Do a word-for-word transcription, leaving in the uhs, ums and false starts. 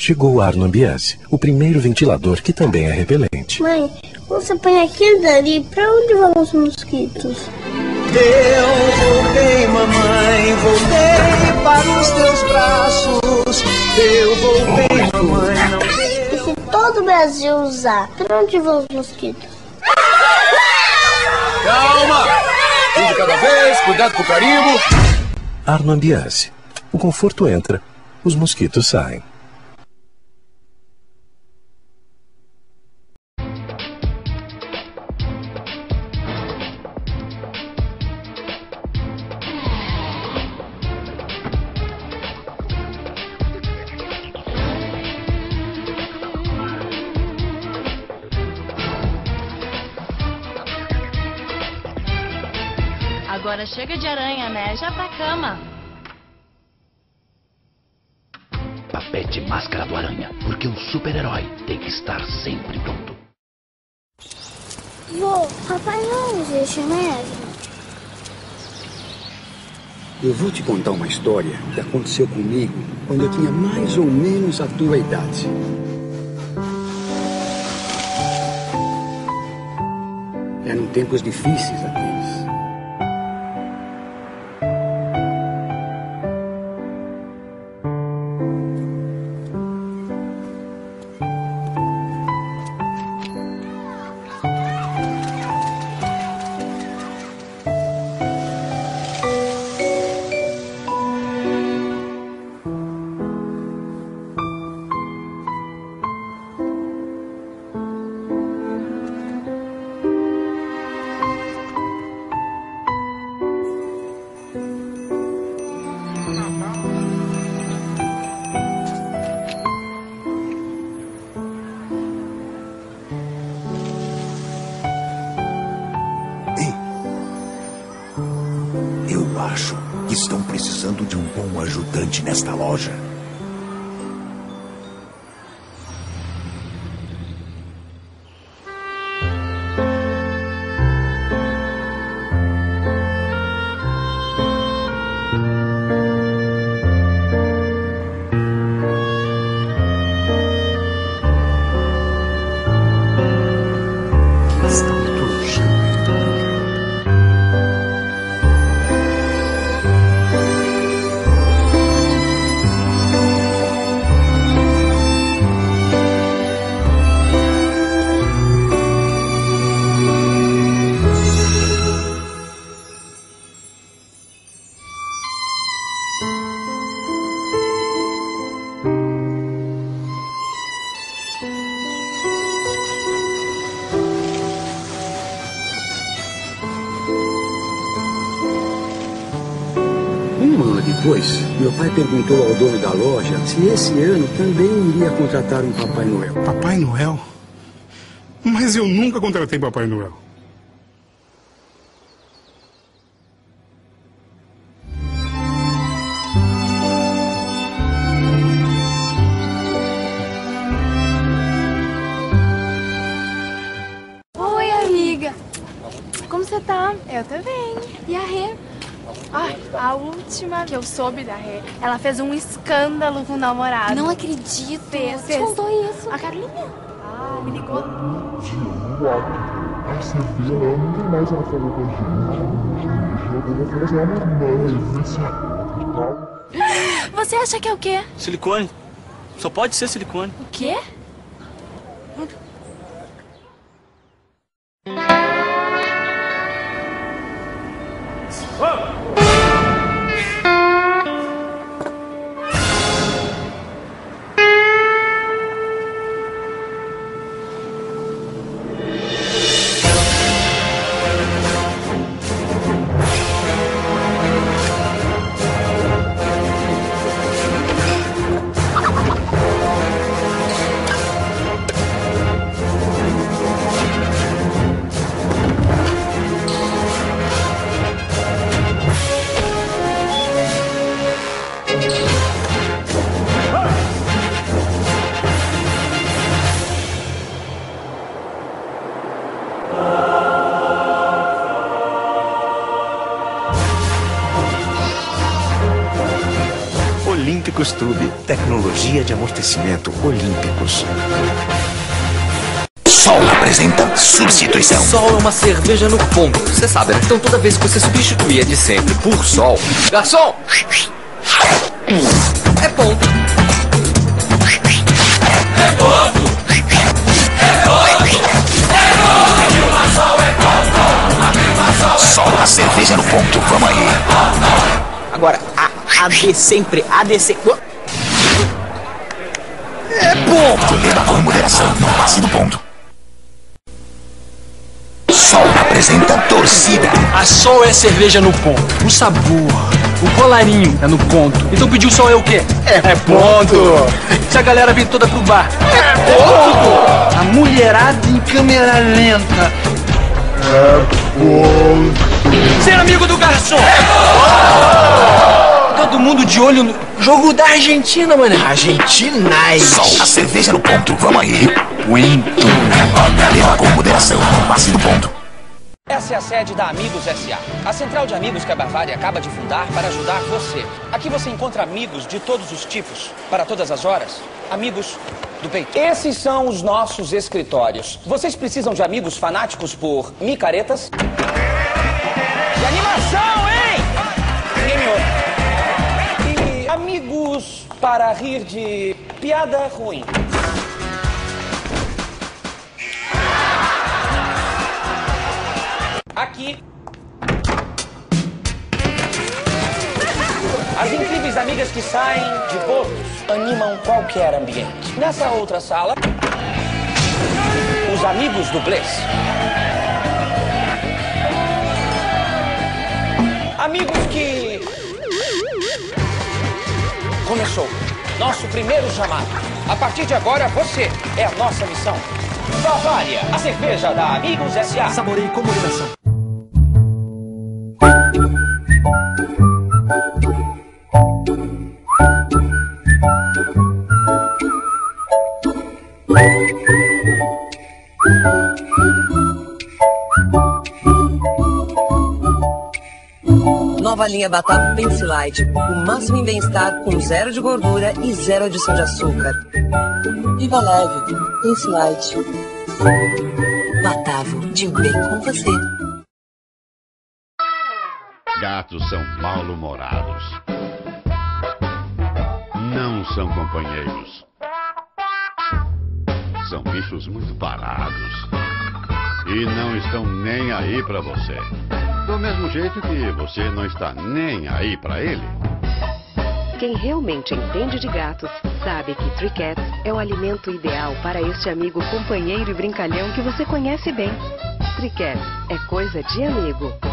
chegou Arno Ambiase, o primeiro ventilador que também é repelente. Mãe, você põe aquilo dali, pra onde vão os mosquitos? Eu voltei, mamãe, voltei para os teus braços. Eu voltei, mamãe, não deu. E se todo o Brasil usar, pra onde vão os mosquitos? Calma! Um de cada vez, cuidado com o carimbo. Arno Ambiase. O conforto entra, os mosquitos saem. Agora chega de aranha, né? Já pra cama. Papete Máscara do Aranha, porque um super-herói tem que estar sempre pronto. Vô, papai não existe mesmo? Eu vou te contar uma história que aconteceu comigo quando eu tinha mais ou menos a tua idade. Eram tempos difíceis aqueles. Acho que estão precisando de um bom ajudante nesta loja. Depois, meu pai perguntou ao dono da loja se esse ano também iria contratar um Papai Noel. Papai Noel? Mas eu nunca contratei Papai Noel. Oi, amiga. Como você tá? Eu também. E a Rê? Ai, a última que eu soube da Rê, ela fez um escândalo com o namorado. Não acredito. Fez, Você contou isso? A Carlinha. Ah, me ligou. Você vê, ela nunca mais ela falou com a gente. Você acha que é o quê? Silicone. Só pode ser silicone. O quê? Olímpicos Tube. Tecnologia de amortecimento Olímpicos. Sol apresenta substituição. Sol é uma cerveja no ponto. Você sabe, né? Então toda vez que você substituir a de sempre por Sol... Garçom! É ponto. É ponto! É ponto! É ponto! Sol é ponto! Sol, a cerveja no ponto. Vamos aí. Agora, a, a de sempre, a de sempre... É ponto! Beba com moderação, não passe do ponto. Sol apresenta torcida. A Sol é cerveja no ponto. O sabor, o colarinho é no ponto. Então pedir o Sol é o quê? É, é ponto. Se a galera vem toda pro bar. É ponto. A mulherada em câmera lenta. É ponto. Ser amigo do garçom. É ponto. Todo mundo de olho no jogo da Argentina, mané. Argentina. Sol, a cerveja no ponto. Vamos aí. Muito. Beba com moderação, não passe do ponto. Essa é a sede da Amigos S A, a central de amigos que a Bavária acaba de fundar para ajudar você. Aqui você encontra amigos de todos os tipos, para todas as horas, amigos do peito. Esses são os nossos escritórios. Vocês precisam de amigos fanáticos por micaretas? E animação, hein? Ninguém me ouve. E amigos para rir de piada ruim. Aqui, as incríveis amigas que saem de bolos animam qualquer ambiente. Nessa outra sala, os amigos do Bless. Amigos que... Começou nosso primeiro chamado. A partir de agora, você é a nossa missão. Bavária, a cerveja da Amigos S A. Saborei com moderação. Nova linha Batavo Pensilite, o máximo em bem-estar com zero de gordura e zero adição de açúcar. Viva leve, Pensilite. Batavo, de bem com você. Gatos são mal-humorados. Não são companheiros. São bichos muito parados. E não estão nem aí pra você. Do mesmo jeito que você não está nem aí pra ele. Quem realmente entende de gatos sabe que Three Cats é o alimento ideal para este amigo companheiro e brincalhão que você conhece bem. Three Cats é coisa de amigo.